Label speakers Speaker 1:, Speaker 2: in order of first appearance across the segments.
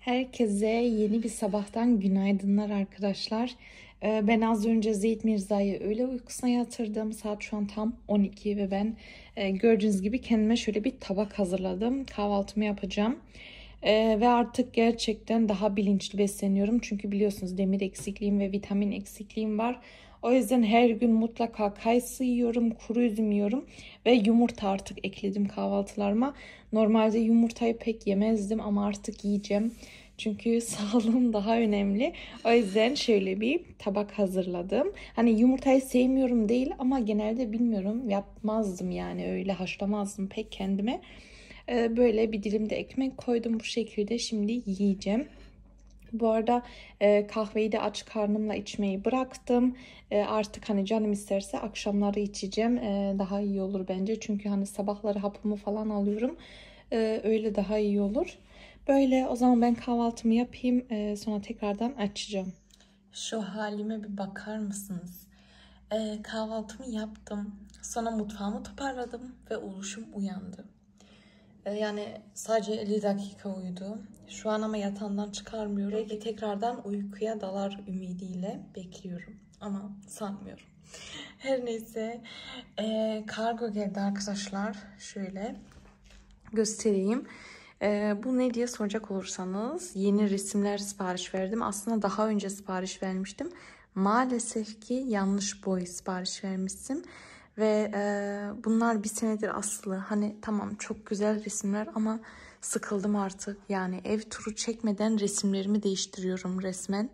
Speaker 1: Herkese yeni bir sabahtan günaydınlar arkadaşlar. Ben az önce Zeyt Mirza'yı öğle uykusuna yatırdım. Saat şu an tam 12 ve ben gördüğünüz gibi kendime şöyle bir tabak hazırladım. Kahvaltımı yapacağım. Ve artık gerçekten daha bilinçli besleniyorum. Çünkü biliyorsunuz demir eksikliğim ve vitamin eksikliğim var. O yüzden her gün mutlaka kayısı yiyorum, kuru üzüm yiyorum ve yumurta artık ekledim kahvaltılarıma. Normalde yumurtayı pek yemezdim ama artık yiyeceğim. Çünkü sağlığım daha önemli. O yüzden şöyle bir tabak hazırladım. Hani yumurtayı sevmiyorum değil ama genelde bilmiyorum yapmazdım yani öyle haşlamazdım pek kendime. Böyle bir dilim de ekmek koydum bu şekilde şimdi yiyeceğim. Bu arada kahveyi de aç karnımla içmeyi bıraktım. Artık hani canım isterse akşamları içeceğim. Daha iyi olur bence. Çünkü hani sabahları hapımı falan alıyorum. Öyle daha iyi olur. Böyle o zaman ben kahvaltımı yapayım. Sonra tekrardan açacağım. Şu halime bir bakar mısınız? Kahvaltımı yaptım. Sonra mutfağımı toparladım ve oluşum uyandı. Yani sadece 50 dakika uyudu. Şu an ama yatağından çıkarmıyorum. Belki tekrardan uykuya dalar ümidiyle bekliyorum. Ama sanmıyorum. Her neyse. Kargo geldi arkadaşlar. Şöyle göstereyim. Bu ne diye soracak olursanız yeni resimler sipariş verdim. Aslında daha önce sipariş vermiştim. Maalesef ki yanlış boy sipariş vermiştim. Ve bunlar bir senedir asılı. Hani tamam çok güzel resimler ama sıkıldım artık. Yani ev turu çekmeden resimlerimi değiştiriyorum resmen.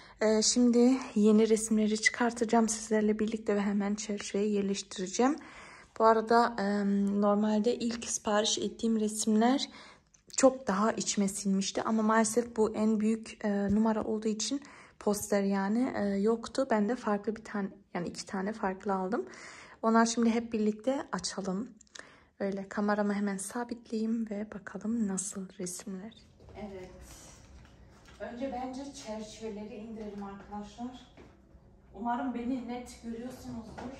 Speaker 1: Şimdi yeni resimleri çıkartacağım sizlerle birlikte ve hemen çerçeveye yerleştireceğim. Bu arada normalde ilk sipariş ettiğim resimler çok daha içime sinmişti. Ama maalesef bu en büyük numara olduğu için poster yani yoktu. Ben de farklı bir tane yani 2 tane farklı aldım. Onlar şimdi hep birlikte açalım. Öyle kameramı hemen sabitleyeyim ve bakalım nasıl resimler. Evet. Önce bence çerçeveleri indirelim arkadaşlar. Umarım beni net görüyorsunuzdur.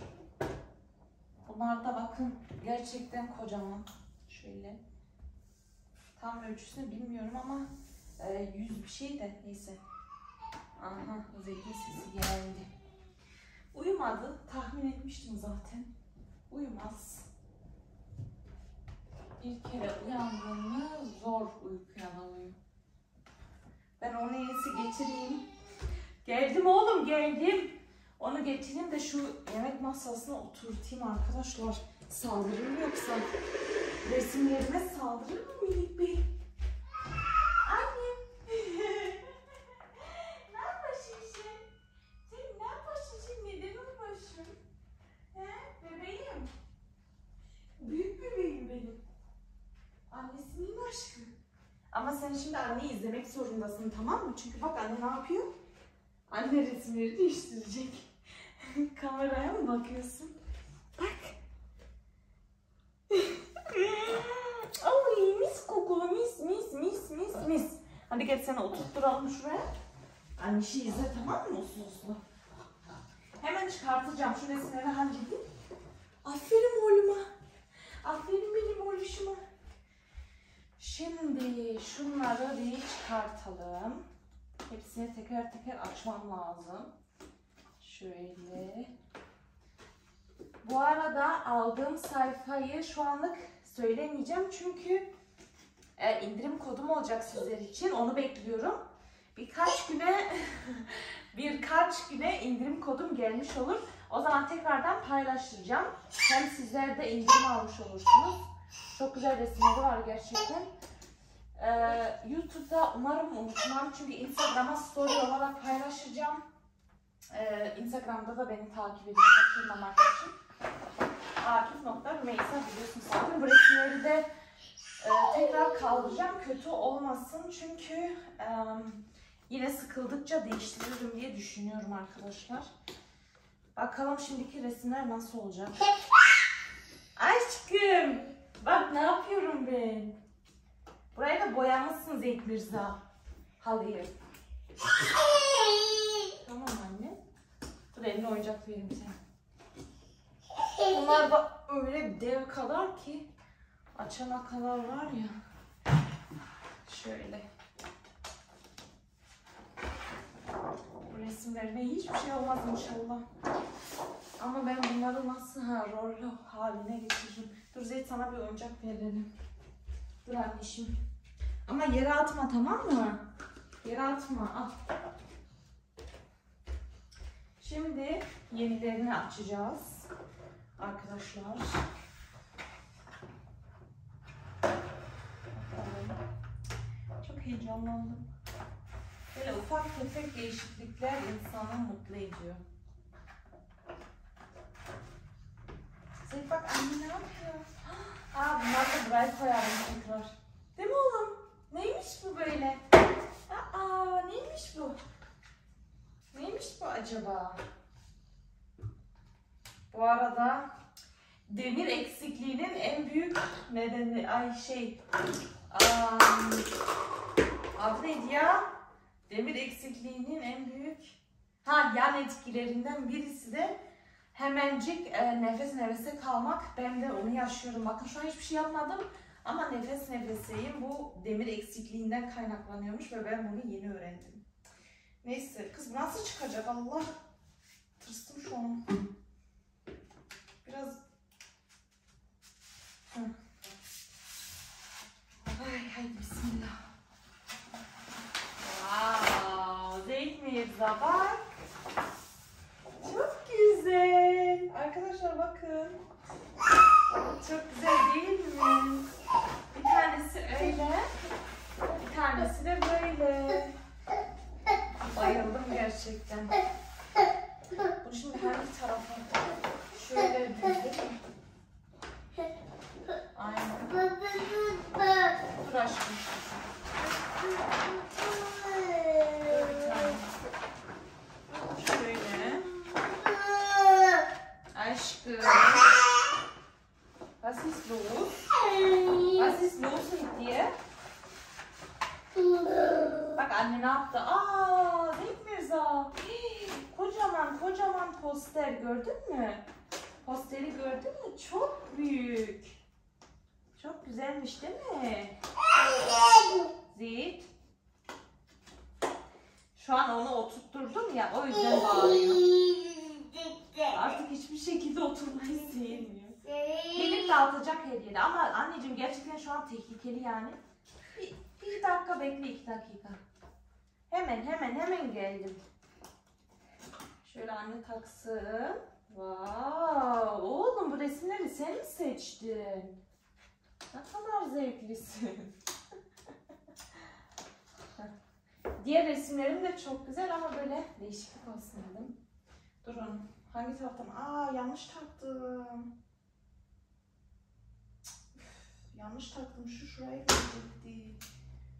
Speaker 1: Bunlar da bakın gerçekten kocaman. Şöyle. Tam ölçüsünü bilmiyorum ama 100 bir şey de neyse. Aha özellikle sesi geldi. Uyumadı. Tahmin etmiştim zaten. Uyumaz. Bir kere uyandığını zor uykuya dalıyor. Ben onu en iyisi getireyim. Geldim oğlum geldim. Onu getireyim de şu yemek masasına oturtayım arkadaşlar. Saldırır mı yoksa? Resimlerime saldırır mı minik bey? Annem. Ne yapıyorsun sen? Sen ne yapıyorsun sen? Neden uyuyorsun? He bebeğim? Büyük bebeğim benim. Annesinin aşkı. Ama sen şimdi anneyi izlemek zorundasın tamam mı? Çünkü bak anne ne yapıyor? Anne resimleri değiştirecek. Kameraya mı bakıyorsun? Bak. Ay mis kokulu mis. Hadi gel seni oturtturalım şuraya. Anne işi izle tamam mı uslu? Hemen çıkartacağım şu resimleri halledeyim. Aferin oğluma. Aferin benim oğluşuma. Şimdi şunları bir çıkartalım. Hepsini teker teker açmam lazım. Şöyle. Bu arada aldığım sayfayı şu anlık söylemeyeceğim çünkü indirim kodum olacak sizler için. Onu bekliyorum. Birkaç güne indirim kodum gelmiş olur. O zaman tekrardan paylaştıracağım. Hem sizler de indirim almış olursunuz. Çok güzel resimleri var gerçekten. YouTube'da umarım unutmam çünkü Instagram'a story olarak paylaşacağım. Instagram'da da beni takip edin kaçırmamak için. Akif.Rümeysa biliyorsunuz zaten. Bu resimleri de tekrar kaldıracağım. Kötü olmasın çünkü yine sıkıldıkça değiştiririm diye düşünüyorum arkadaşlar. Bakalım şimdiki resimler nasıl olacak. Aşkım. Bak ne yapıyorum ben. Burayı da boyamışsın Zeyt Mirza. Halıyı. Tamam anne. Dur eline oyuncak vereyim sana. Bunlar da öyle dev kadar ki açana kadar var ya. Şöyle. resimlerine. Hiçbir şey olmaz inşallah. Ama ben bunları nasıl rol haline getiririm? Dur Zeyt, sana bir oyuncak verelim. Dur anneciğim. Ama yere atma, tamam mı? Yere atma. Al. Şimdi yenilerini açacağız arkadaşlar. Çok heyecanlandım. Böyle ufak tefek değişiklikler insanı mutlu ediyor. Zeyt bak, anne ne yapıyor? Bunları da buraya koyalım tekrar. Değil mi oğlum? Neymiş bu böyle? Neymiş bu? Neymiş bu acaba? Bu arada demir eksikliğinin en büyük nedeni adı neydi ya? Demir eksikliğinin en büyük yan etkilerinden birisi de hemencik nefes nefese kalmak. Ben de onu yaşıyorum. Bakın şu an hiçbir şey yapmadım ama nefes nefeseyim. Bu demir eksikliğinden kaynaklanıyormuş ve ben bunu yeni öğrendim. Neyse kız, nasıl çıkacak Allah? Tırstım şu an. Biraz haydi bismillah. Wow, Zeyt Mirza bak. Çok güzel. Arkadaşlar bakın. Çok güzel değil mi? Bir tanesi öyle. Bir tanesi de böyle. Bayıldım gerçekten. Bunu şimdi hangi tarafa? Şöyle düzledim. Aynen. Dur aşkım. Bir tane. Şöyle. Aşkım. Was ist los? Was ist los mit dir? Bak anne ne yaptı? Zeyt Mirza. Kocaman poster gördün mü? Posteri gördün mü? Çok büyük. Çok güzelmiş değil mi? Zeyt. Şu an onu oturtturdum ya, o yüzden bağırıyor. Artık hiçbir şekilde oturmayı sevmiyor. Gelip dağıtacak her yeri ama anneciğim gerçekten şu an tehlikeli yani. Bir dakika bekle, 2 dakika. Hemen geldim. Şöyle anne taksın. Wow, oğlum bu resimleri sen mi seçtin? Ne kadar zevklisin. Diğer resimlerim de çok güzel ama böyle değişiklik olsun dedim. Durun. Hangi taraftan? Yanlış taktım. Yanlış taktım. Şuraya gelecekti.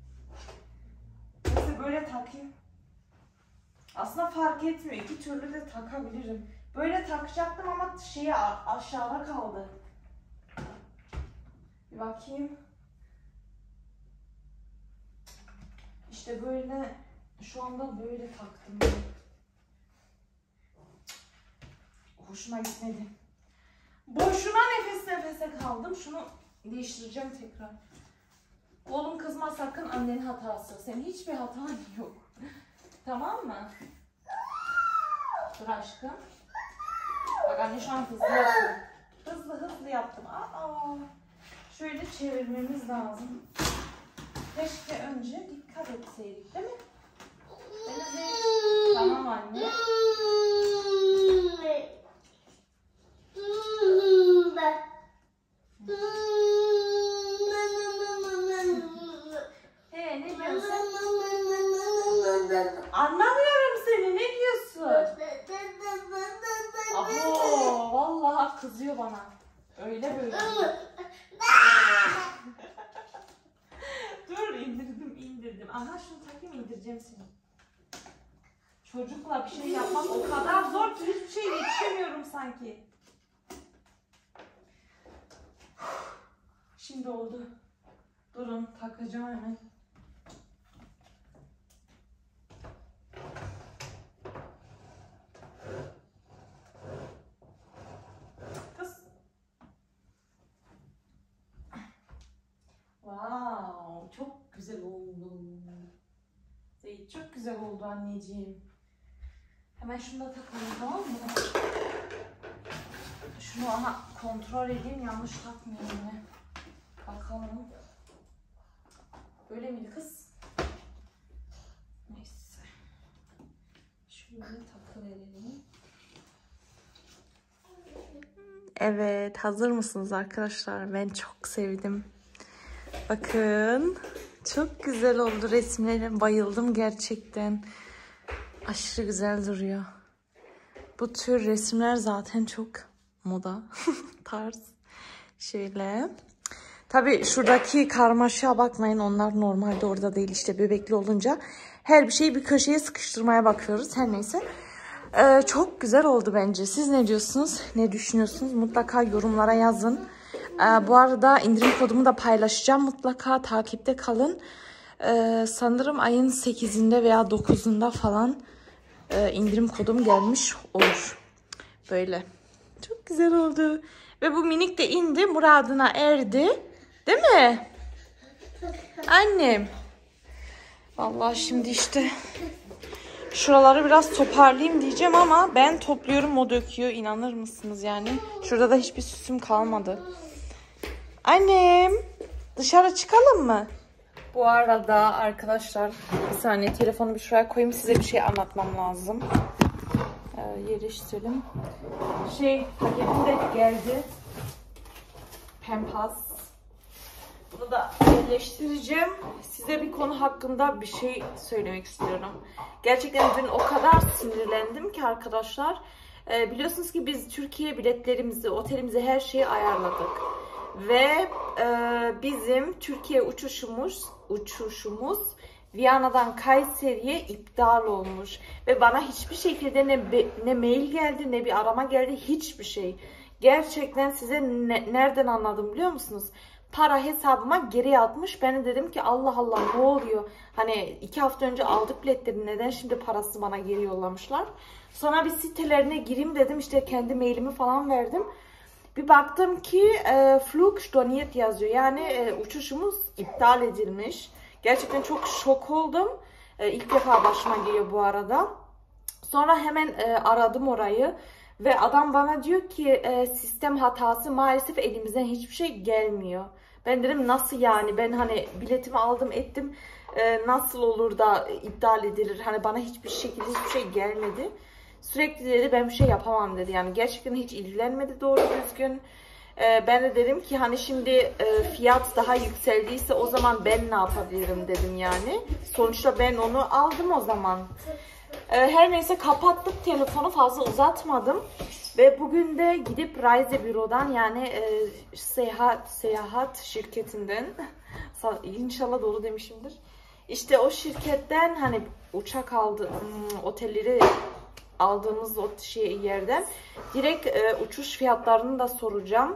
Speaker 1: Neyse böyle takayım. Aslında fark etmiyor. 2 türlü de takabilirim. Böyle takacaktım ama aşağıda kaldı. Bir bakayım. İşte böyle şu anda böyle taktım. Hoşuma gitmedi. Boşuna nefes nefese kaldım. Şunu değiştireceğim tekrar. Oğlum kızma sakın, annenin hatası. Senin hiçbir hatan yok. Tamam mı? Dur aşkım. Bak anne şu an hızlı yaptım. Hızlı yaptım. Şöyle çevirmemiz lazım. Keşke önce dikkat etseydik değil mi? Tamam anne. Ne diyorsun? Anlamıyorum seni. Ne diyorsun? Vallahi kızıyor bana. Öyle böyle. Dur indirdim. Aha şunu takayım, indireceğim seni. Çocukla bir şey yapmak o kadar zor ki hiçbir şeye yetişemiyorum sanki. Şimdi oldu. Durun takacağım hemen. Kız. Wow, çok güzel oldu. Zeyt çok güzel oldu anneciğim. Hemen şunu da takalım, tamam mı? Şunu ama kontrol edeyim, yanlış takmıyorum yine. Bakalım. Böyle miydi kız? Neyse. Şöyle takıverelim. Evet, hazır mısınız arkadaşlar? Ben çok sevdim. Bakın. Çok güzel oldu resimlerim. Bayıldım gerçekten. Aşırı güzel duruyor. Bu tür resimler zaten çok moda tarz. Şöyle. Tabii şuradaki karmaşaya bakmayın. Onlar normalde orada değil. İşte bebekli olunca her bir şeyi bir köşeye sıkıştırmaya bakıyoruz. Her neyse. Çok güzel oldu bence. Siz ne diyorsunuz? Ne düşünüyorsunuz? Mutlaka yorumlara yazın. Bu arada indirim kodumu da paylaşacağım. Mutlaka takipte kalın. Sanırım ayın 8'inde veya 9'unda falan indirim kodum gelmiş olur. Böyle. Çok güzel oldu. Ve bu minik de indi. Muradına erdi. Değil mi? Annem. Vallahi şimdi işte şuraları biraz toparlayayım diyeceğim ama ben topluyorum, o döküyor. İnanır mısınız yani? Şurada da hiçbir süsüm kalmadı. Annem, dışarı çıkalım mı? Bu arada arkadaşlar bir saniye, telefonu bir şuraya koyayım, size bir şey anlatmam lazım. Yerleştirelim. Paketim de geldi. Pempas. Bunu da yerleştireceğim. Size bir konu hakkında bir şey söylemek istiyorum. Gerçekten dün o kadar sinirlendim ki arkadaşlar. Biliyorsunuz ki biz Türkiye biletlerimizi, otelimizi, her şeyi ayarladık. Ve bizim Türkiye uçuşumuz Viyana'dan Kayseri'ye iptal olmuş. Ve bana hiçbir şekilde ne mail geldi, ne bir arama geldi, hiçbir şey. Gerçekten size nereden anladım biliyor musunuz? Para hesabıma geri yatmış. Ben de dedim ki Allah Allah, ne oluyor? Hani 2 hafta önce aldık biletleri, neden şimdi parası bana geri yollamışlar? Sonra bir sitelerine gireyim dedim, işte kendi mailimi falan verdim. Bir baktım ki Flug storniert yazıyor. Yani uçuşumuz iptal edilmiş. Gerçekten çok şok oldum. İlk defa başıma geliyor bu arada. Sonra hemen aradım orayı. Ve adam bana diyor ki sistem hatası, maalesef elimizden hiçbir şey gelmiyor. Ben dedim nasıl yani, ben hani biletimi aldım ettim, nasıl olur da iptal edilir, hani bana hiçbir şekilde hiçbir şey gelmedi. Sürekli dedi ben bir şey yapamam dedi, yani gerçekten hiç ilgilenmedi doğru düzgün. Ben de dedim ki hani şimdi fiyat daha yükseldiyse o zaman ben ne yapabilirim dedim yani. Sonuçta ben onu aldım o zaman. Her neyse kapattık telefonu, fazla uzatmadım. Ve bugün de gidip Reisebüro'dan, yani seyahat şirketinden, inşallah doğru demişimdir. İşte o şirketten hani uçak otelleri aldığımız o yerden direkt uçuş fiyatlarını da soracağım.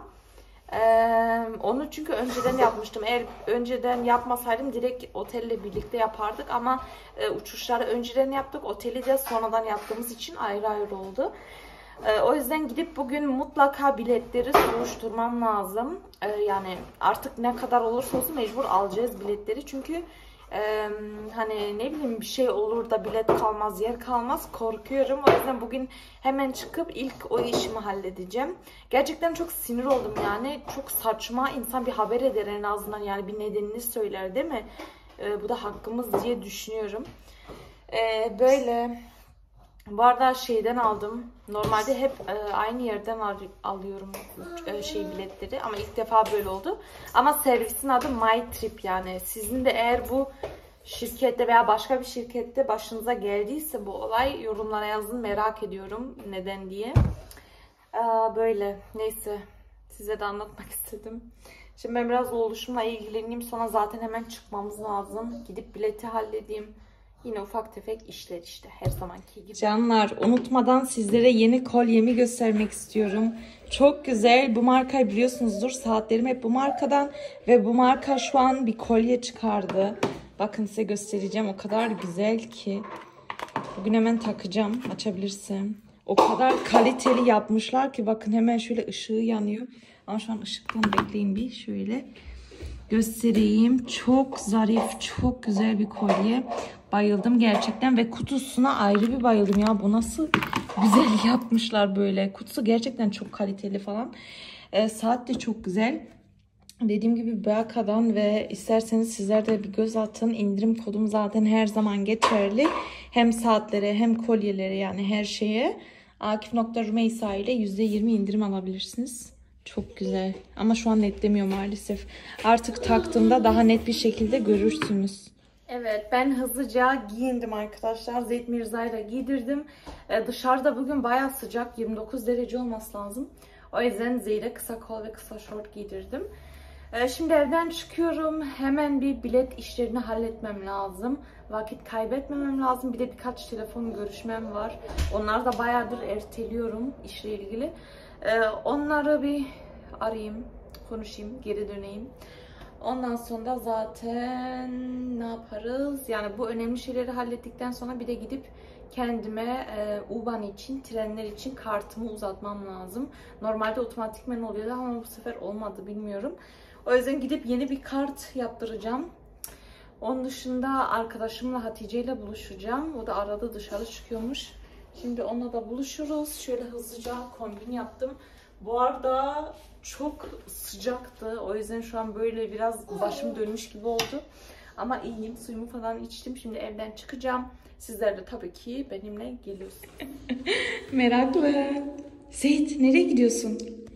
Speaker 1: Onu çünkü önceden yapmıştım. Eğer önceden yapmasaydım direkt otelle birlikte yapardık ama uçuşları önceden yaptık. Oteli de sonradan yaptığımız için ayrı ayrı oldu. O yüzden gidip bugün mutlaka biletleri soruşturmam lazım. Yani artık ne kadar olursa olsun mecbur alacağız biletleri. Çünkü hani ne bileyim bir şey olur da bilet kalmaz, yer kalmaz, korkuyorum. O yüzden bugün hemen çıkıp ilk o işimi halledeceğim. Gerçekten çok sinir oldum yani. Çok saçma, insan bir haber eder en azından, yani bir nedenini söyler değil mi? Bu da hakkımız diye düşünüyorum. Böyle. Bu arada şeyden aldım. Normalde hep aynı yerden alıyorum biletleri ama ilk defa böyle oldu. Ama servisin adı My Trip, yani sizin de eğer bu şirkette veya başka bir şirkette başınıza geldiyse bu olay, yorumlara yazın, merak ediyorum neden diye. Böyle neyse, size de anlatmak istedim. Şimdi ben biraz oluşumla ilgileneyim, sonra zaten hemen çıkmamız lazım. Gidip bileti halledeyim. Yine ufak tefek işler işte, her zamanki gibi. Canlar, unutmadan sizlere yeni kolyemi göstermek istiyorum. Çok güzel. Bu markayı biliyorsunuzdur. Saatlerim hep bu markadan. Ve bu marka şu an bir kolye çıkardı. Bakın size göstereceğim. O kadar güzel ki. Bugün hemen takacağım. Açabilirsem. O kadar kaliteli yapmışlar ki. Bakın hemen şöyle ışığı yanıyor. Ama şu an ışıktan bekleyin bir. Şöyle göstereyim. Çok zarif, çok güzel bir kolye. Bayıldım gerçekten ve kutusuna ayrı bir bayıldım ya. Bu nasıl güzel yapmışlar böyle. Kutusu gerçekten çok kaliteli falan. Saat de çok güzel. Dediğim gibi Beaka'dan ve isterseniz sizler de bir göz atın. İndirim kodum zaten her zaman geçerli. Hem saatlere hem kolyelere yani her şeye. Akif.Rümeysa ile %20 indirim alabilirsiniz. Çok güzel. Ama şu an netlemiyor maalesef. Artık taktığımda daha net bir şekilde görürsünüz. Evet, ben hızlıca giyindim arkadaşlar. Zeyt Mirza'yı da giydirdim. Dışarıda bugün bayağı sıcak. 29 derece olması lazım. O yüzden Zeyt'e kısa kol ve kısa şort giydirdim. Şimdi evden çıkıyorum. Hemen bir bilet işlerini halletmem lazım. Vakit kaybetmemem lazım. Bir de birkaç telefon görüşmem var. Onları da bayağıdır erteliyorum işle ilgili. Onları bir arayayım, konuşayım, geri döneyim. Ondan sonra zaten ne yaparız? Yani bu önemli şeyleri hallettikten sonra bir de gidip kendime U-Bahn için, trenler için kartımı uzatmam lazım. Normalde otomatikmen oluyordu ama bu sefer olmadı, bilmiyorum. O yüzden gidip yeni bir kart yaptıracağım. Onun dışında arkadaşımla Hatice ile buluşacağım. O da arada dışarı çıkıyormuş. Şimdi onunla da buluşuruz. Şöyle hızlıca kombin yaptım. Bu arada çok sıcaktı. O yüzden şu an böyle biraz başım dönmüş gibi oldu. Ama iyiyim. Suyumu falan içtim. Şimdi evden çıkacağım. Sizler de tabii ki benimle geliyorsunuz. Meraklı. Seyit, nereye gidiyorsun?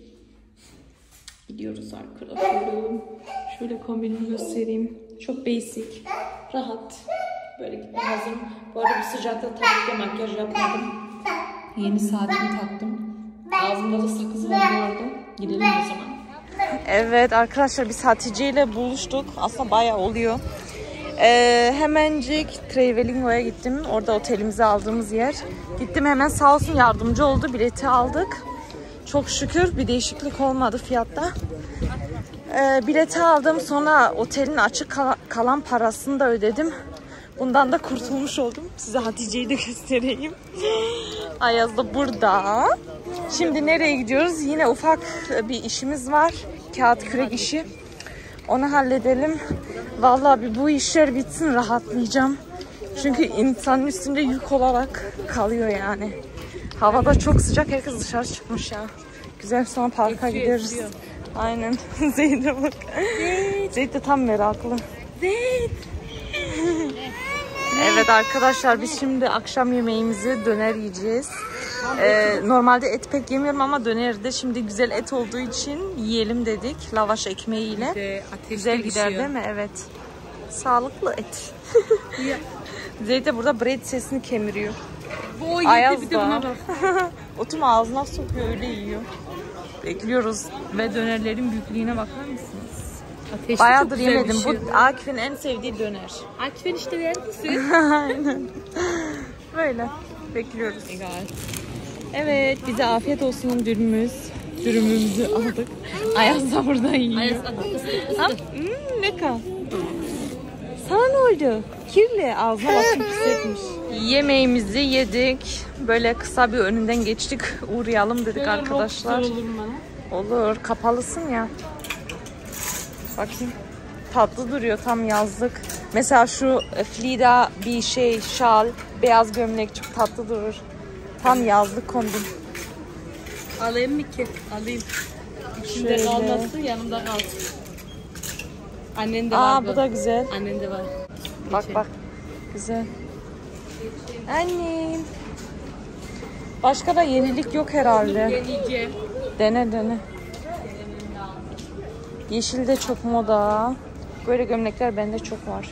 Speaker 1: Gidiyoruz arkadaşlarım. Şöyle kombinimi göstereyim. Çok basic. Rahat. Böyle gitmeye hazırım. Bu arada bu sıcakta tabii ki makyaj yapmadım. Yeni saatimi taktım. Ağzımda da sakız var bu arada. Gidelim o zaman. Evet arkadaşlar, biz Hatice ile buluştuk. Aslında bayağı oluyor. Hemencik Trevelingo'ya gittim. Orada otelimizi aldığımız yer. Gittim hemen, sağ olsun yardımcı oldu. Bileti aldık. Çok şükür bir değişiklik olmadı fiyatta. Bileti aldım. Sonra otelin açık kalan parasını da ödedim. Bundan da kurtulmuş oldum. Size Hatice'yi de göstereyim. Ayaz da burada. Şimdi nereye gidiyoruz? Yine ufak bir işimiz var. Kağıt kürek işi. Onu halledelim. Vallahi bir bu işler bitsin, rahatlayacağım. Çünkü insanın üstünde yük olarak kalıyor yani. Havada çok sıcak. Herkes dışarı çıkmış ya. Güzel, sonra parka gideriz. Aynen. Zeyd'e bak. Zeyd de tam meraklı. Zeyd. Evet arkadaşlar, biz şimdi akşam yemeğimizi döner yiyeceğiz. Normalde et pek yemiyorum ama dönerde şimdi güzel et olduğu için yiyelim dedik. Lavaş ekmeğiyle. Güzel gider değil mi? Evet. Sağlıklı et. Zeyd de burada bread sesini kemiriyor. Ayaz da. Otum ağzına sokuyor, öyle yiyor. Bekliyoruz.
Speaker 2: Ve dönerlerin büyüklüğüne bakar mısınız? Ateşli
Speaker 1: bayağıdır yemedim. Bu Akif'in en sevdiği döner.
Speaker 2: Akif'in işte verir misin?
Speaker 1: Aynen. Böyle. Bekliyoruz.
Speaker 2: Egal.
Speaker 1: Evet, bize afiyet olsun dürümümüzü aldık. Ayaz da burada yiyor.
Speaker 2: Ayaz
Speaker 1: ne kadar? Sana ne oldu? Kirli. Ağzına bakıp hissetmiş. Yemeğimizi yedik. Böyle kısa bir önünden geçtik. Uğrayalım dedik arkadaşlar. Olur. Kapalısın ya. Bakayım. Tatlı duruyor. Tam yazlık. Mesela şu Flida bir şey, şal, beyaz gömlek çok tatlı durur. Tam yazlık kombin.
Speaker 2: Alayım mı ki? Alayım. İçinde kalmasın, yanımda kalsın. Annen de var.
Speaker 1: Bu da güzel.
Speaker 2: Annen de var.
Speaker 1: Bak bak. Güzel. Annem. Başka da yenilik yok herhalde.
Speaker 2: Deneyeceğim.
Speaker 1: Dene. Yeşil de çok moda. Böyle gömlekler bende çok var.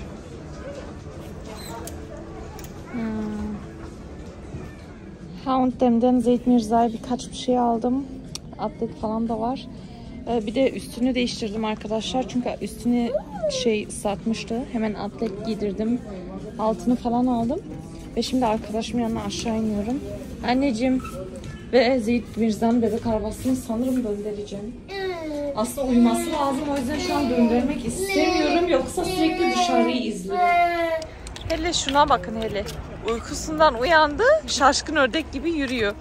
Speaker 1: H&M'den Zeyt Mirza'ya birkaç bir şey aldım. Atlet falan da var. Bir de üstünü değiştirdim arkadaşlar. Çünkü üstünü ıslatmıştı. Hemen atlet giydirdim. Altını falan aldım. Ve şimdi arkadaşımın yanına aşağı iniyorum. Anneciğim ve Zeyt Mirza'nın bebek arabasını sanırım döndüreceğim. Aslında uyuması lazım. O yüzden şu an döndürmek istemiyorum. Yoksa sürekli dışarıyı izliyor. Hele şuna bakın hele. Uykusundan uyandı. Şaşkın ördek gibi yürüyor.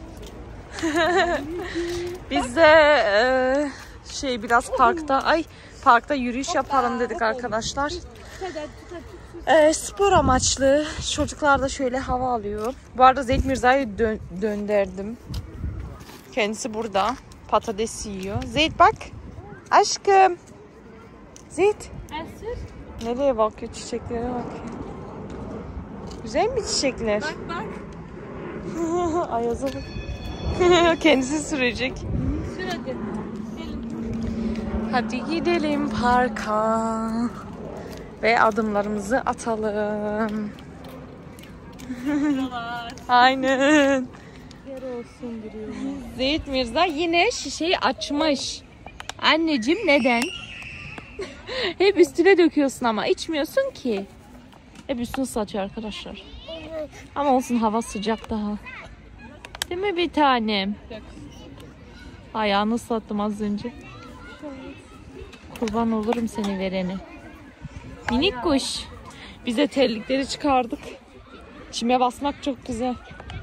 Speaker 1: Biz de biraz parkta yürüyüş yapalım dedik arkadaşlar. Spor amaçlı. Çocuklar da şöyle hava alıyor. Bu arada Zeyt Mirza'yı döndürdüm. Kendisi burada. Patates yiyor. Zeyt bak. Aşkım. Zeyt. Nereye bakıyor? Çiçeklere bakıyor. Güzel mi çiçekler?
Speaker 2: Bak bak.
Speaker 1: Ayaz'a bak. Kendisi sürecek.
Speaker 2: Sür hadi.
Speaker 1: Hadi gidelim parka. Ve adımlarımızı atalım. Aynen.
Speaker 2: Yer olsun duruyor.
Speaker 1: Zeyt Mirza yine şişeyi açmış. Anneciğim neden? Hep üstüne döküyorsun ama içmiyorsun ki. Hep üstünü satıyor arkadaşlar. Ama olsun, hava sıcak daha. Değil mi bir tanem? Ayağını sattım az önce. Kurban olurum seni verene. Minik kuş. Biz de terlikleri çıkardık. Çime basmak çok güzel.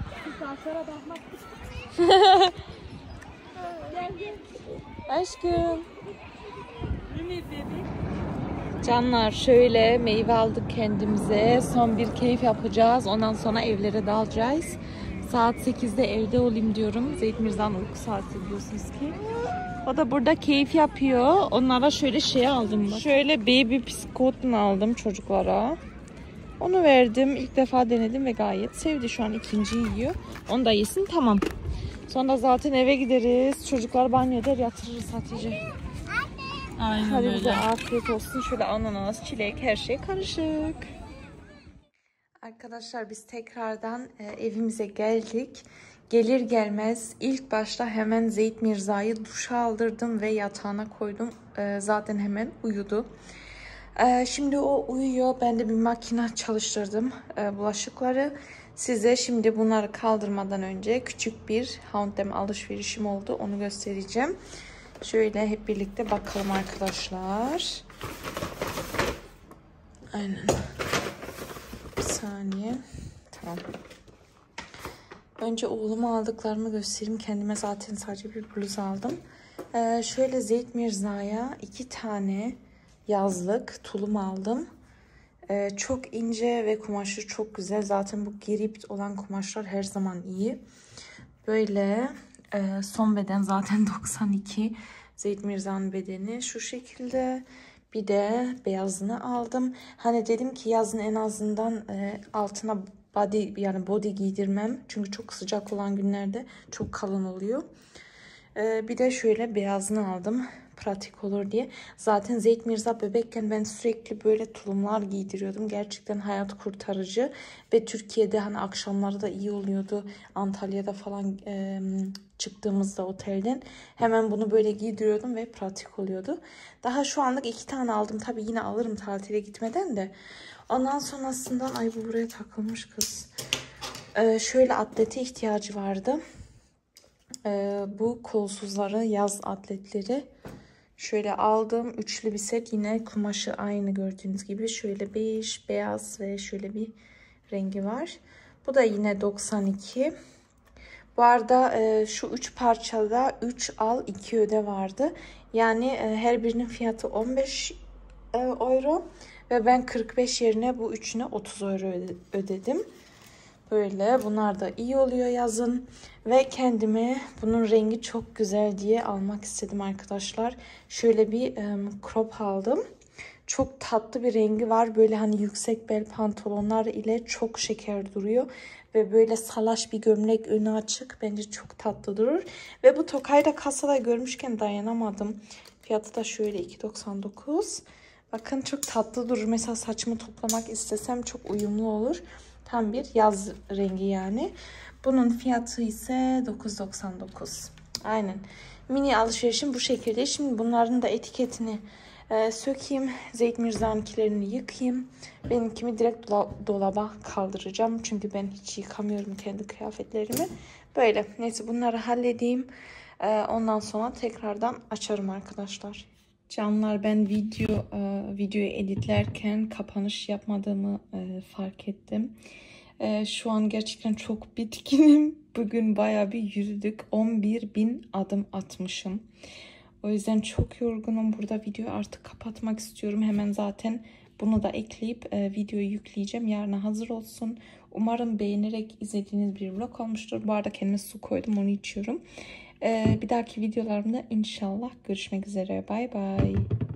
Speaker 1: Aşkım. Canlar, şöyle meyve aldık kendimize. Son bir keyif yapacağız. Ondan sonra evlere dalacağız. Saat 8'de evde olayım diyorum. Zeyt Mirza'nın uyku saati biliyorsunuz ki. O da burada keyif yapıyor. Onlara şöyle şey aldım. Şöyle baby biskotunu aldım çocuklara. Onu verdim. İlk defa denedim ve gayet sevdi. Şu an ikinciyi yiyor. Onu da yesin, tamam. Sonra zaten eve gideriz. Çocuklar banyo eder, yatırırız Hatice.
Speaker 2: Aynen
Speaker 1: Hadi
Speaker 2: öyle.
Speaker 1: bize afiyet olsun. Şöyle ananas, çilek, her şey karışık. Arkadaşlar biz tekrardan evimize geldik. Gelir gelmez ilk başta hemen Zeyt Mirza'yı duşa aldırdım ve yatağına koydum. Zaten hemen uyudu. Şimdi o uyuyor. Ben de bir makine çalıştırdım bulaşıkları. Size şimdi bunları kaldırmadan önce küçük bir H&M alışverişim oldu. Onu göstereceğim. Şöyle hep birlikte bakalım arkadaşlar. Aynen. Bir saniye. Tamam. Önce oğluma aldıklarımı göstereyim. Kendime zaten sadece bir bluz aldım. Şöyle Zeyt Mirza'ya 2 tane yazlık tulum aldım. Çok ince ve kumaşı çok güzel. Zaten bu geript olan kumaşlar her zaman iyi. Böyle son beden zaten 92. Zeyt Mirza'nın bedeni şu şekilde. Bir de beyazını aldım. Hani dedim ki yazın en azından altına body giydirmem. Çünkü çok sıcak olan günlerde çok kalın oluyor. Bir de şöyle beyazını aldım. Pratik olur diye. Zaten Zeyt Mirza bebekken ben sürekli böyle tulumlar giydiriyordum. Gerçekten hayat kurtarıcı. Ve Türkiye'de hani akşamları da iyi oluyordu. Antalya'da falan çıktığımızda otelden hemen bunu böyle giydiriyordum ve pratik oluyordu. Daha şu anlık 2 tane aldım. Tabii yine alırım tatile gitmeden de. Ondan sonrasından ay bu buraya takılmış kız. Şöyle atlete ihtiyacı vardı. Bu kolsuzları, yaz atletleri şöyle aldım. Üçlü bir set. Yine kumaşı aynı gördüğünüz gibi. Şöyle bej, beyaz ve şöyle bir rengi var. Bu da yine 92. Bu arada şu 3 parçada 3 al 2 öde vardı. Yani her birinin fiyatı 15 euro. Ve ben 45 yerine bu üçüne 30 euro ödedim. Böyle bunlar da iyi oluyor yazın. Ve kendime bunun rengi çok güzel diye almak istedim arkadaşlar. Şöyle bir crop aldım. Çok tatlı bir rengi var. Böyle hani yüksek bel pantolonlar ile çok şeker duruyor. Ve böyle salaş bir gömlek önü açık. Bence çok tatlı durur. Ve bu Tokay'ı da kasada görmüşken dayanamadım. Fiyatı da şöyle 2,99. Bakın çok tatlı durur. Mesela saçımı toplamak istesem çok uyumlu olur. Tam bir yaz rengi yani. Bunun fiyatı ise 9,99. Aynen. Mini alışverişim bu şekilde. Şimdi bunların da etiketini sökeyim. Zeyt Mirza'nınkilerini yıkayayım. Benimkini direkt dolaba kaldıracağım. Çünkü ben hiç yıkamıyorum kendi kıyafetlerimi. Böyle. Neyse bunları halledeyim. Ondan sonra tekrardan açarım arkadaşlar. Canlar, ben videoyu editlerken kapanış yapmadığımı fark ettim. Şu an gerçekten çok bitkinim. Bugün bayağı bir yürüdük. 11.000 adım atmışım. O yüzden çok yorgunum. Burada videoyu artık kapatmak istiyorum. Hemen zaten Bunu da ekleyip videoyu yükleyeceğim. Yarına hazır olsun. Umarım beğenerek izlediğiniz bir vlog olmuştur. Bu arada kendime su koydum, onu içiyorum. Bir dahaki videolarımda inşallah görüşmek üzere. Bay bay.